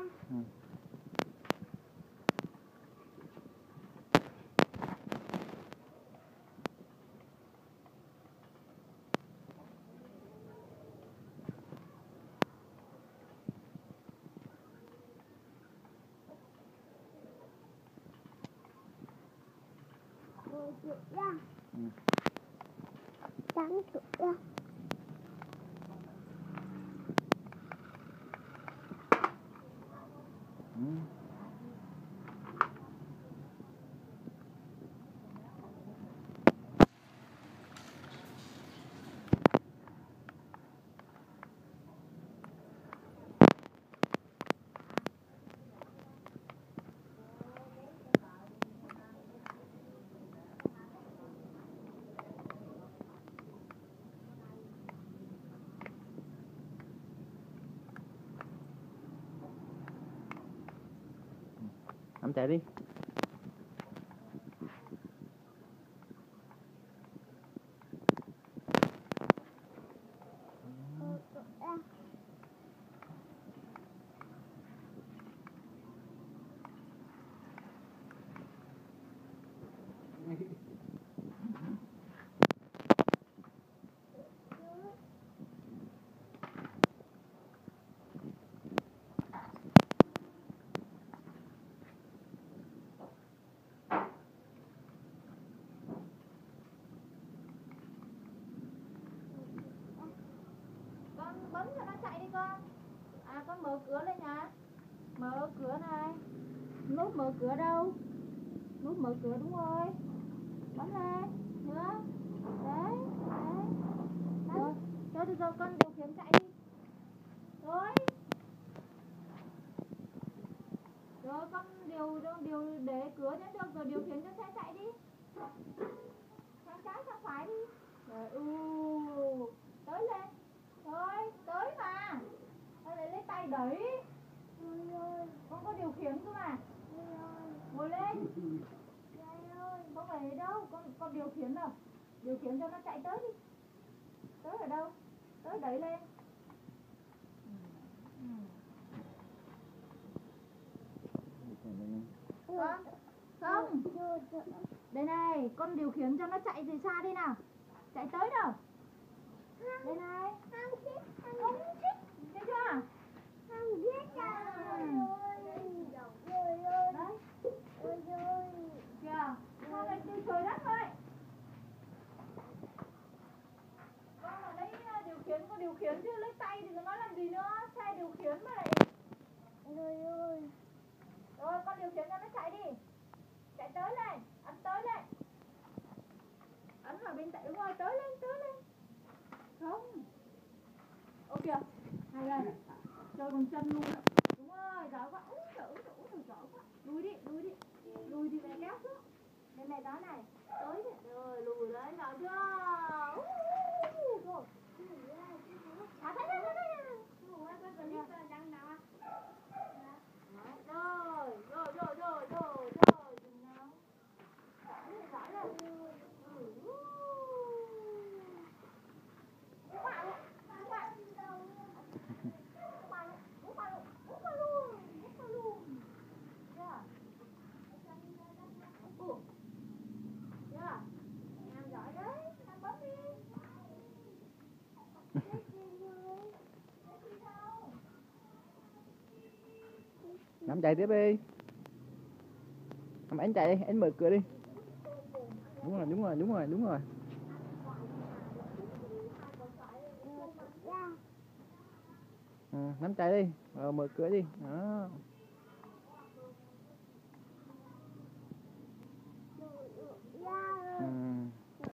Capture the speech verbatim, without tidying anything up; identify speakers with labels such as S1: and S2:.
S1: Ừ. Ừ.
S2: Trắng tụi ra.
S1: Ừ. Nắm chạy đi.
S3: Con bấm cho nó chạy đi con. À con mở cửa lên nhà. Mở cửa này. Nút mở cửa đâu? Nút mở cửa đúng rồi. Bấm lên. Nữa. Đấy. Đấy. Rồi. Rồi được rồi con điều khiển chạy đi. Rồi. Rồi con điều điều để cửa nhé được rồi điều khiển cho xe chạy đi. Sang trái sang phải đi. Rồi u tới lên. Thôi tới mà. Thôi lại lấy tay đẩy. Con có điều khiển cơ mà. Ngồi lên. Không phải đâu, con con điều khiển đâu. Điều khiển cho nó chạy tới đi. Tới ở đâu? Tới đẩy lên. Con, không. Đây này, con điều khiển cho nó chạy từ xa đi nào. Chạy tới đâu? Đây này. Không thích. Thấy chưa?
S2: Không biết đâu.
S3: Đấy. Kìa, con lại từ trời đất thôi. Con mà lấy điều khiển, con điều khiển chứ lấy tay thì nói làm gì nữa. Xe điều khiển mà lại. Rồi con điều khiển cho nó chạy đi. Chạy tới lên, ấn tới lên. Ấn vào bên tay đúng rồi, tới lên, tới lên. Không. Ô kìa, hay lên. Chơi con chân luôn ạ. Đúng rồi, giỏi quá. Úi trời, úi trời, úi trời, giỏi quá. Lùi đi, lùi đi. Lùi thì mẹ kéo xuống. Để mẹ đó này. Tới đi. Rồi, lùi đấy, giỏi chưa? Rồi. À, thấy, thấy, thấy, thấy. Rồi, rồi, rồi, rồi, rồi, rồi, dừng nào. Giỏi rồi. Ừ. Đúng bạn luôn, đúng bạn. Đúng bạn luôn, đúng bạn luôn, đúng bạn luôn, đúng bạn luôn. Yeah. Ừ. Yeah. Em giỏi đấy, em bấm đi.
S1: Nắm chạy tiếp đi. Nắm anh chạy đi, anh mở cửa đi. Đúng rồi, đúng rồi, đúng rồi, đúng rồi. Ừ, nắm chạy đi, rồi mở cửa đi. Đó.